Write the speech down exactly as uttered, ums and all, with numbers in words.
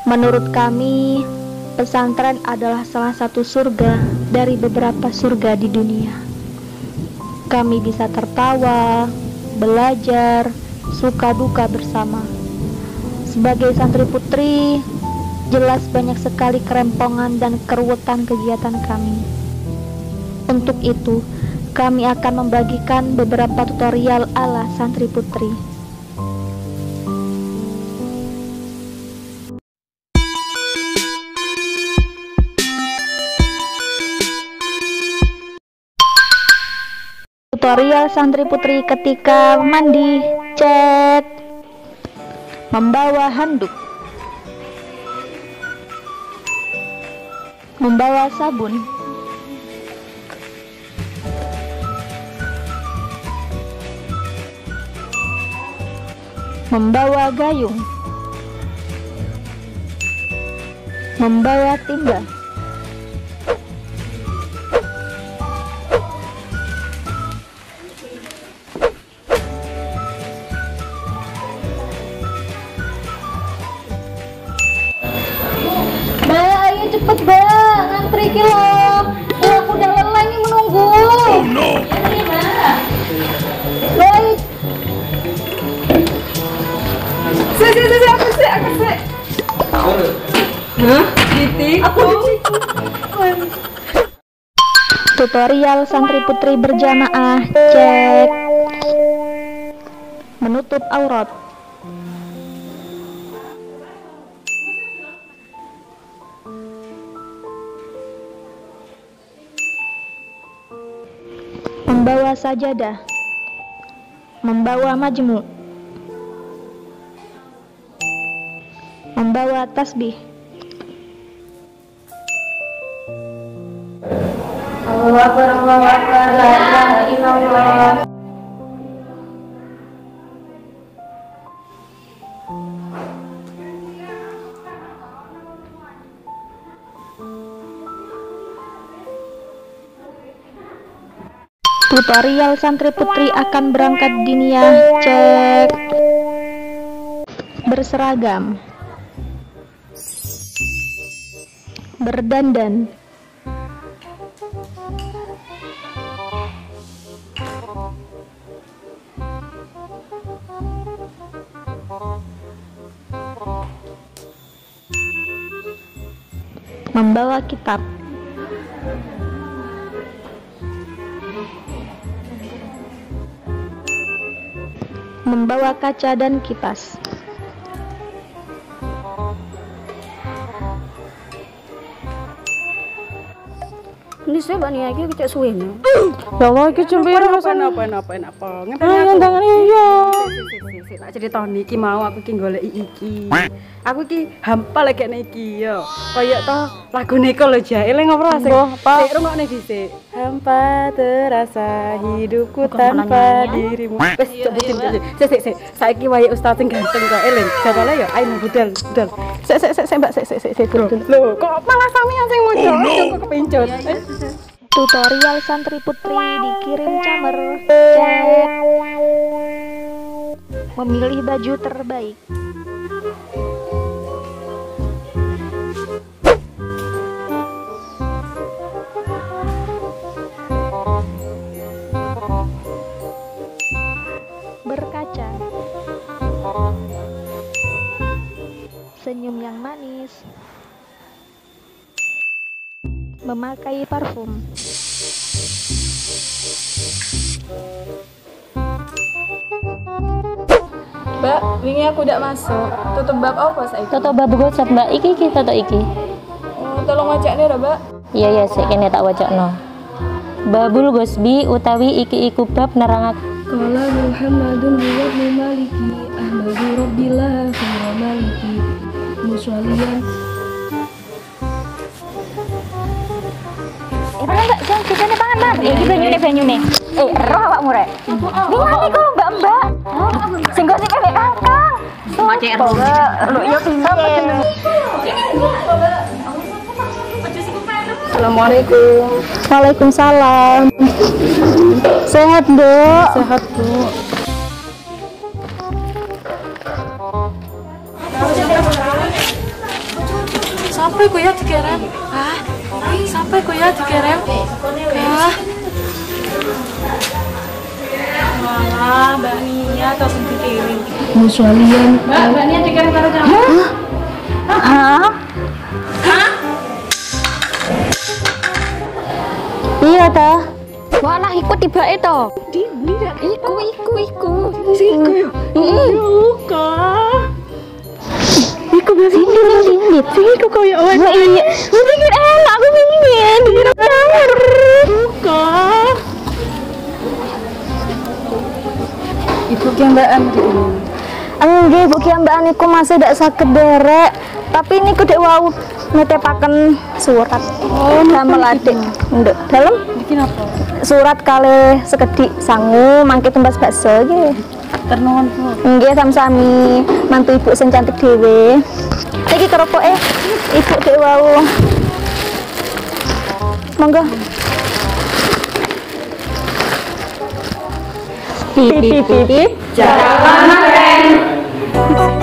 Menurut kami, pesantren adalah salah satu surga dari beberapa surga di dunia. Kami bisa tertawa, belajar, suka duka bersama. Sebagai santri putri, jelas banyak sekali kerempongan dan keruwetan kegiatan kami. Untuk itu, kami akan membagikan beberapa tutorial ala santri putri. Tutorial santri putri ketika mandi. Cek. Membawa handuk. Membawa sabun. Membawa gayung. Membawa timba. Cepet bang, ngantri kilo. Oh, aku udah lelah ini menunggu. Oh no. Baik. Si si si aku si aku si. Hah? Titik. Aku. Tutorial santri putri berjamaah. Cek. Menutup aurat. Membawa sajadah. Membawa majmu. Membawa tasbih. Allahu Akbar, Allahu Akbar, la ilaha illallah. Tutorial santri putri akan berangkat diniyah. Cek. Berseragam. Berdandan. Membawa kitab. Membawa kaca dan kipas. Ini saya bani lagi kecek suwe nih. Ya Allah, iki cembira apa apa apa apa. Ngenteni tangan iya. Tak cerita niki mau aku ki goleki iki. Aku ki hampal lek niki yo. Kaya to lagu niko lho jae eling ngopo sing. Sik rungokne dhisik. Hampa terasa hidupku tanpa dirimu. Wes sik sik sik. Saiki wayahe ustaz sing ganteng kok eling. Jadwale yo ayo budal budal. Sik sik sik Mbak sik sik sik sik. Lho, kok malah sampeyan sing moco kok kepencut. Tutorial santri putri dikirim camer. Cek. Memilih baju terbaik. Berkaca. Senyum yang manis. Memakai parfum. Mbak, wingi aku udah masuk. Tutup bab apa saiki? Tutup bab gosok, Mbak. Iki iki tutup iki. Oh, tolong wajakne lho, Mbak. Iya ya, sik kene tak wajakno. Babul gosbi utawi iki iku bab nerangaken Qala Muhammadun wa ibnu Maliki Ahmadu Rabbillah wa Maliki Musallian. Eh, pangan Mbak, jangan kitane pangan, Mbak. Eh, iki banyune banyune. Eh, roh awakmu rek. Ningali kok Mbak-mbak. Sing gosip mek Kakang. Macet ro. Lho yo piye? Assalamualaikum. Waalaikumsalam. Sehat, Dok? Sehat, Bu. Sampai ku ya dikirim. Ah, sampai ku ya dikirim. Ah. Malah Mbak Nia atau dikirim. Mau soalian. Mbak, Mbak Nia dikirim karo kamu. Hah? Iya ta. Walah ikut tibake to. Iku iku iku. Iku yo. Buka. Iku berarti ini ini. Iku koyo awak. Iya. Mungkin enak aku pingin. Buka. Ibu kiambaan ini. Enggak, Bu kiambaan iku masih ndak saged derek. Tapi ini ku dek wau netepaken surat. Oh, damel adik. Nduk, dalem Bikin apa? surat kali sekedik sangu mangke tumbas bakso iki. Ternuwun Bu. Nggih sami-sami mantu ibu sing cantik dhewe. Iki keropoke ibu dek wau. Monggo. Pip pip pip. Jangan